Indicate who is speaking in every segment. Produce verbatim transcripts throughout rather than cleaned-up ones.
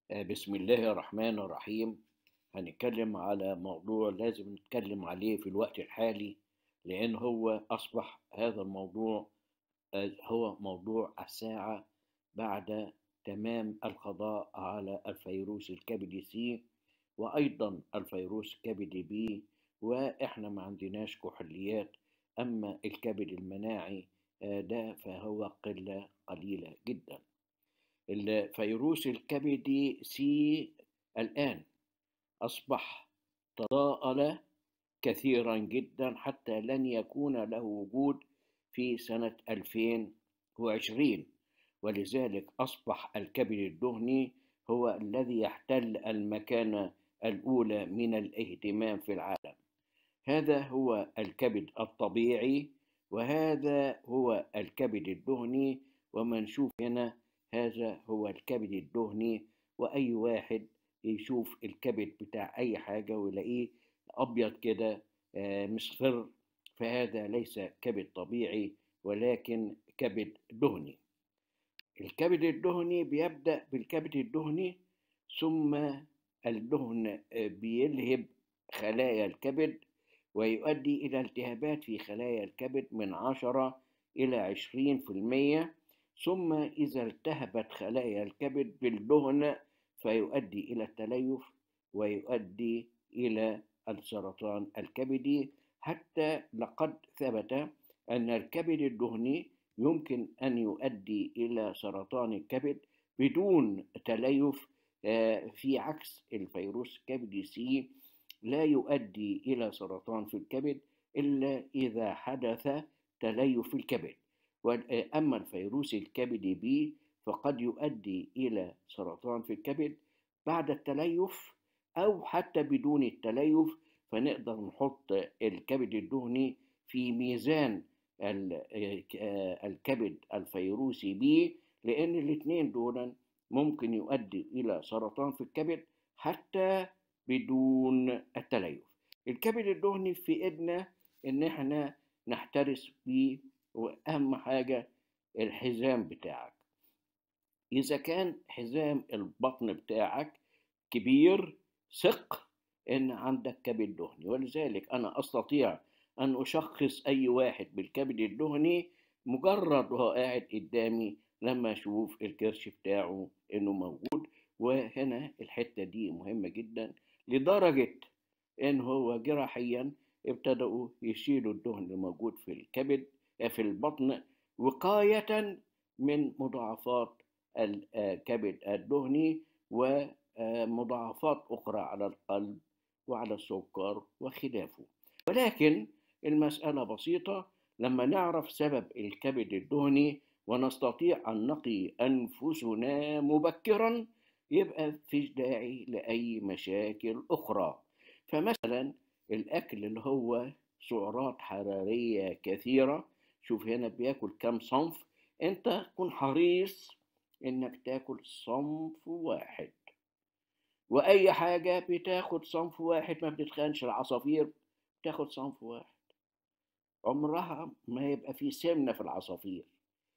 Speaker 1: آه، بسم الله الرحمن الرحيم. هنتكلم على موضوع لازم نتكلم عليه في الوقت الحالي، لأن هو أصبح هذا الموضوع آه، هو موضوع الساعة بعد تمام القضاء على الفيروس الكبدي سي وأيضا الفيروس الكبدي بي. وإحنا ما عندناش كحوليات، أما الكبد المناعي آه، ده فهو قلة قليلة جدا. الفيروس الكبدي سي الآن أصبح تضاءل كثيرا جدا حتى لن يكون له وجود في سنة ألفين وعشرين، ولذلك أصبح الكبد الدهني هو الذي يحتل المكانة الأولى من الاهتمام في العالم. هذا هو الكبد الطبيعي وهذا هو الكبد الدهني، وما نشوف هنا هذا هو الكبد الدهني. وأي واحد يشوف الكبد بتاع أي حاجة ويلاقيه أبيض كده آه، مصفر، فهذا ليس كبد طبيعي ولكن كبد دهني. الكبد الدهني بيبدأ بالكبد الدهني، ثم الدهن آه، بيلهب خلايا الكبد ويؤدي إلى التهابات في خلايا الكبد من عشرة إلى عشرين في المية. ثم إذا التهبت خلايا الكبد بالدهن فيؤدي إلى التليف ويؤدي إلى السرطان الكبدي. حتى لقد ثبت أن الكبد الدهني يمكن أن يؤدي إلى سرطان الكبد بدون تليف، آه، في عكس الفيروس الكبدي سي لا يؤدي إلى سرطان في الكبد إلا إذا حدث تليف في الكبد. أما الفيروس الكبدي بي فقد يؤدي إلى سرطان في الكبد بعد التليف أو حتى بدون التليف، فنقدر نحط الكبد الدهني في ميزان الكبد الفيروسي بي، لأن الاثنين دول ممكن يؤدي إلى سرطان في الكبد حتى بدون التليف. الكبد الدهني في ايدنا ان احنا نحترس بيه، واهم حاجة الحزام بتاعك. اذا كان حزام البطن بتاعك كبير ثق ان عندك كبد دهني، ولذلك انا استطيع ان اشخص اي واحد بالكبد الدهني مجرد وهو قاعد قدامي لما اشوف الكرش بتاعه انه موجود. وهنا الحتة دي مهمة جدا، لدرجة ان هو جراحيا ابتدأوا يشيلوا الدهن اللي موجود في الكبد في البطن وقاية من مضاعفات الكبد الدهني ومضاعفات أخرى على القلب وعلى السكر وخلافه. ولكن المسألة بسيطة، لما نعرف سبب الكبد الدهني ونستطيع أن نقي أنفسنا مبكرا يبقى فيش داعي لأي مشاكل أخرى. فمثلا الأكل اللي هو سعرات حرارية كثيرة، شوف هنا بياكل كم صنف، انت كن حريص انك تاكل صنف واحد. واي حاجة بتاخد صنف واحد، ما بتتخنش. العصافير بتاخد صنف واحد، عمرها ما يبقى في سمنة في العصافير.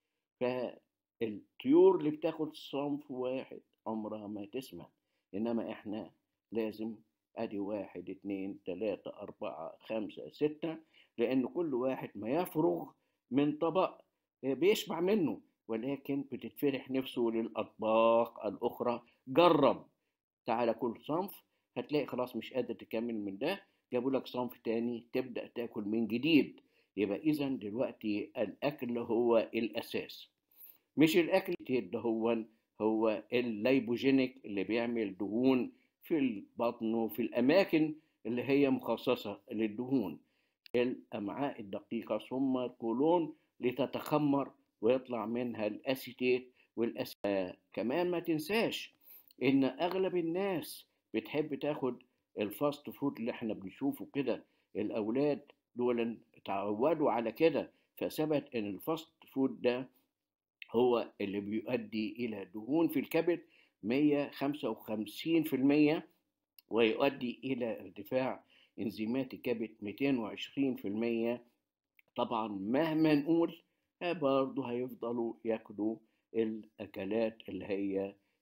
Speaker 1: فالطيور اللي بتاخد صنف واحد عمرها ما تسمن. انما احنا لازم ادي واحد اتنين تلاتة اربعة خمسة ستة، لان كل واحد ما يفرغ من طبق بيشبع منه، ولكن بتتفتح نفسه للاطباق الاخرى. جرب، تعالى كل صنف هتلاقي خلاص مش قادر تكمل من ده، جابوا لك صنف تاني تبدأ تاكل من جديد. يبقى اذا دلوقتي الاكل هو الاساس، مش الاكل ده هو هو اللايبوجينيك اللي بيعمل دهون في البطن وفي الاماكن اللي هي مخصصة للدهون، الامعاء الدقيقة ثم القولون لتتخمر ويطلع منها الاسيتيت والأسيتات. كمان ما تنساش ان اغلب الناس بتحب تاخد الفاست فود اللي احنا بنشوفه كده. الاولاد دول اتعودوا على كده، فثبت ان الفاست فود ده هو اللي بيؤدي الى دهون في الكبد مية وخمسة وخمسين في المية ويؤدي الى ارتفاع انزيمات الكبد مئتين وعشرين في المية. طبعا مهما نقول برضه هيفضلوا ياكلوا الاكلات اللي هي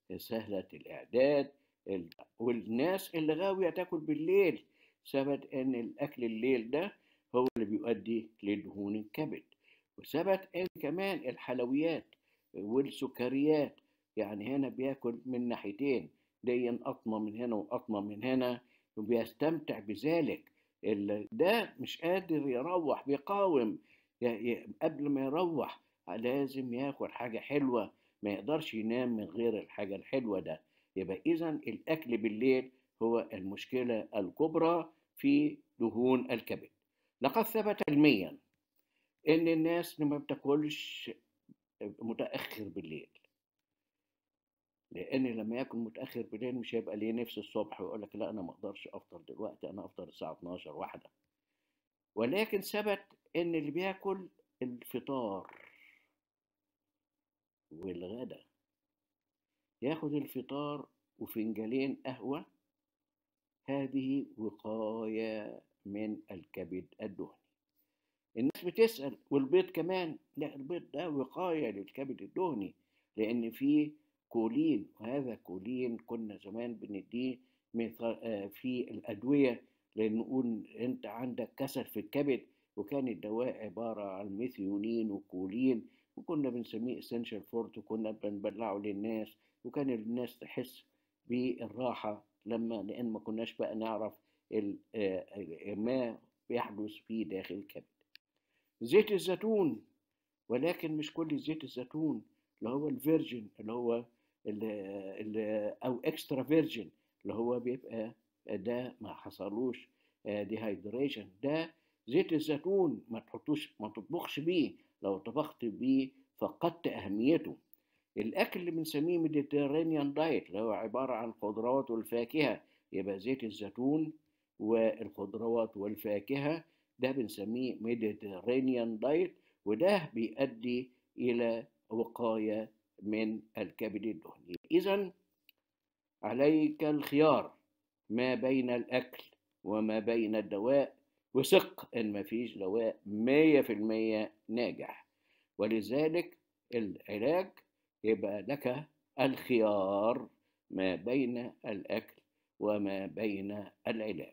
Speaker 1: سهلة الإعداد. ال- والناس اللي غاوية تاكل بالليل، ثبت إن الأكل الليل ده هو اللي بيؤدي لدهون الكبد. وثبت إن كمان الحلويات والسكريات، يعني هنا بياكل من ناحيتين، دي قطمة من هنا وقطمة من هنا، وبيستمتع بذلك. ال- ده مش قادر يروح، بيقاوم. ي- ي- قبل ما يروح لازم ياكل حاجة حلوة، ما يقدرش ينام من غير الحاجة الحلوة ده. يبقى إذا الأكل بالليل هو المشكلة الكبرى في دهون الكبد. لقد ثبت علميا إن الناس اللي ما بتاكلش متأخر بالليل، لأن لما ياكل متأخر بالليل مش هيبقى ليه نفس الصبح ويقول لك لا أنا ما أقدرش أفطر دلوقتي، أنا أفطر الساعة اتناشر واحدة. ولكن ثبت إن اللي بياكل الفطار والغدا، ياخد الفطار وفنجانين قهوة، هذه وقاية من الكبد الدهني. الناس بتسأل والبيض كمان، لا البيض ده وقاية للكبد الدهني، لأن فيه كولين، وهذا كولين كنا زمان بنديه في الأدوية، لأن نقول أنت عندك كسل في الكبد، وكان الدواء عبارة عن ميثيونين وكولين، وكنا بنسميه اسينشال فورت، وكنا بنبلعه للناس، وكان الناس تحس بالراحة لما، لأن ما كناش بقى نعرف ما بيحدث في داخل الكبد. زيت الزيتون، ولكن مش كل زيت الزيتون، اللي هو الفيرجن، اللي هو اللي اللي او اكسترا فيرجن، اللي هو بيبقى ده ما حصلوش ديهايدريشن. ده زيت الزيتون ما تحطوش، ما تطبخش بيه، لو طبخت بيه فقدت اهميته. الاكل اللي بنسميه ميديترينيان دايت، اللي هو عباره عن الخضروات والفاكهه، يبقى زيت الزيتون والخضروات والفاكهه، ده بنسميه ميديترينيان دايت، وده بيؤدي الى وقايه من الكبد الدهني. اذا عليك الخيار ما بين الاكل وما بين الدواء، وثق ان مفيش دواء مية في المية ناجح، ولذلك العلاج يبقى لك الخيار ما بين الأكل وما بين العلاج.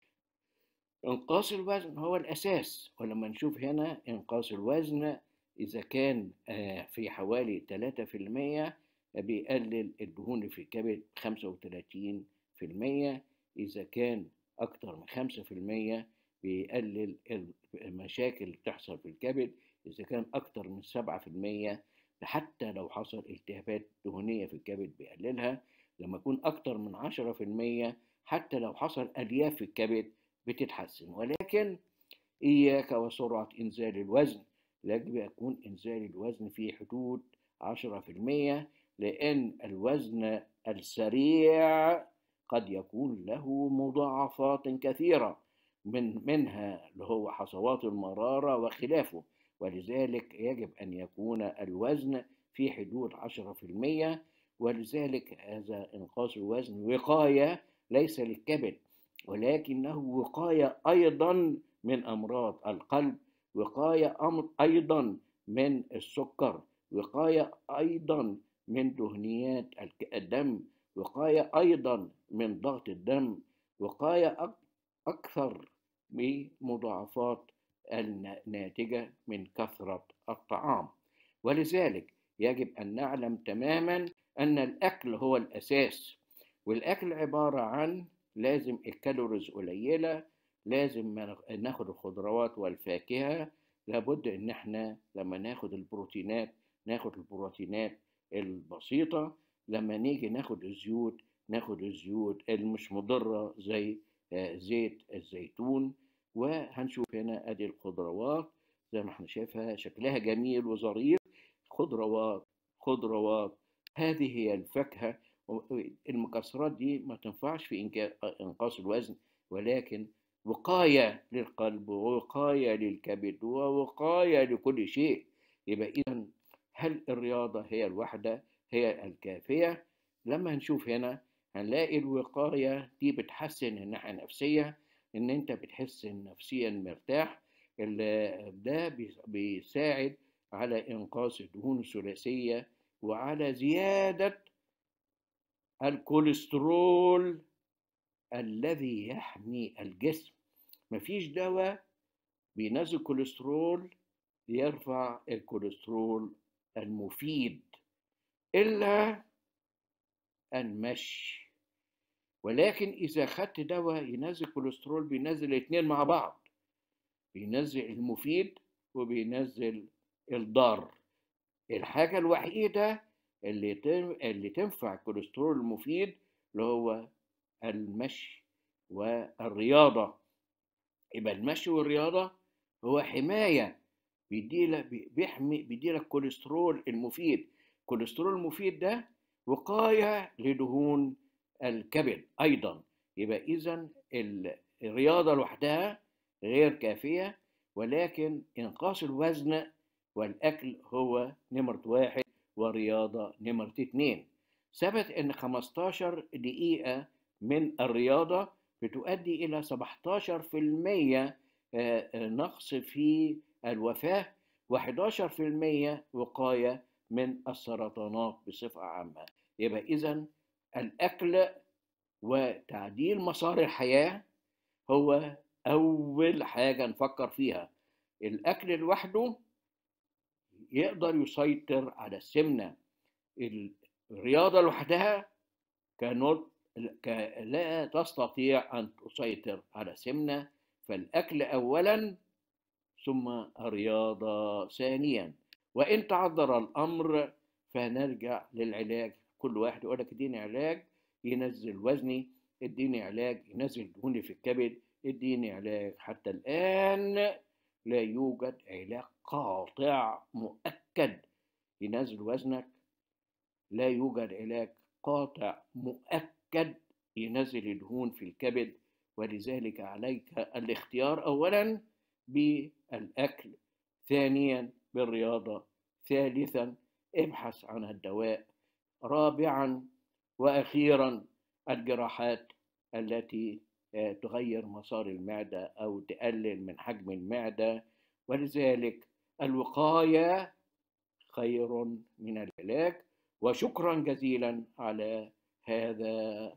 Speaker 1: إنقاص الوزن هو الأساس، ولما نشوف هنا إنقاص الوزن إذا كان في حوالي ثلاثة في المية بيقلل الدهون في الكبد خمسة وثلاثين في المية، إذا كان أكتر من خمسة في المية بيقلل المشاكل اللي بتحصل في الكبد، إذا كان أكتر من سبعة في المية حتى لو حصل التهابات دهنية في الكبد بيقللها، لما يكون أكتر من عشرة في المية حتى لو حصل ألياف في الكبد بتتحسن. ولكن إياك وسرعة إنزال الوزن، يجب يكون إنزال الوزن في حدود عشرة في المية، لأن الوزن السريع قد يكون له مضاعفات كثيرة، من منها اللي هو حصوات المرارة وخلافه، ولذلك يجب أن يكون الوزن في حدود عشرة في المية. ولذلك هذا إنقاص الوزن وقاية ليس للكبد، ولكنه وقاية أيضا من أمراض القلب، وقاية أيضا من السكر، وقاية أيضا من دهنيات الدم، وقاية أيضا من ضغط الدم، وقاية أكثر بمضاعفات الناتجة من كثرة الطعام. ولذلك يجب أن نعلم تماما أن الأكل هو الأساس، والأكل عبارة عن لازم الكالوريز قليلة، لازم ناخد الخضروات والفاكهة، لابد ان احنا لما ناخد البروتينات ناخد البروتينات البسيطة، لما نيجي ناخد الزيوت ناخد الزيوت المش مضرة زي زيت الزيتون. وهنشوف هنا ادي الخضروات زي ما احنا شايفها شكلها جميل وظريف، خضروات خضروات هذه هي الفاكهة. المكسرات دي ما تنفعش في إنقاص الوزن، ولكن وقاية للقلب ووقاية للكبد ووقاية لكل شيء. يبقى إذن هل الرياضة هي الوحدة هي الكافية؟ لما هنشوف هنا هنلاقي الوقاية دي بتحسن الناحية النفسية، إن أنت بتحس نفسيا مرتاح، ده بيساعد على إنقاص الدهون الثلاثية وعلى زيادة الكوليسترول الذي يحمي الجسم. مفيش دواء بينزل كوليسترول يرفع الكوليسترول المفيد إلا المشي. ولكن إذا خدت دواء ينزل كوليسترول بينزل الاثنين مع بعض، بينزل المفيد وبينزل الضار. الحاجة الوحيدة اللي اللي تنفع الكوليسترول المفيد اللي هو المشي والرياضة. يبقى المشي والرياضة هو حماية، بيديلك بيحمي بيديلك الكوليسترول المفيد. الكوليسترول المفيد ده وقاية لدهون الكبد أيضا. يبقى إذن الرياضة لوحدها غير كافية، ولكن إنقاص الوزن والأكل هو نمرة واحد ورياضة نمرة اتنين. ثبت إن خمستاشر دقيقة من الرياضة بتؤدي إلى سبعتاشر في المية نقص في الوفاة وحداشر في المية وقاية من السرطانات بصفة عامة. يبقى إذن الأكل وتعديل مسار الحياة هو أول حاجة نفكر فيها. الأكل لوحده يقدر يسيطر على السمنة، الرياضة لوحدها كانت لا تستطيع أن تسيطر على السمنة. فالأكل أولا ثم الرياضة ثانيا. وإن تعذر الأمر فنرجع للعلاج. كل واحد يقول لك اديني علاج ينزل وزني، اديني علاج ينزل دهوني في الكبد، اديني علاج. حتى الآن لا يوجد علاج قاطع مؤكد ينزل وزنك، لا يوجد علاج قاطع مؤكد ينزل الدهون في الكبد. ولذلك عليك الاختيار أولا بالأكل، ثانيا بالرياضة، ثالثا ابحث عن الدواء، رابعا وأخيرا الجراحات التي تغير مسار المعدة أو تقلل من حجم المعدة. ولذلك الوقاية خير من العلاج. وشكرا جزيلا على هذا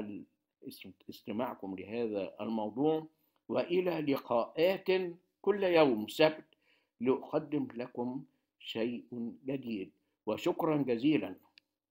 Speaker 1: استماعكم لهذا الموضوع، وإلى لقاءات كل يوم سبت لأقدم لكم شيء جديد. وشكرا جزيلا.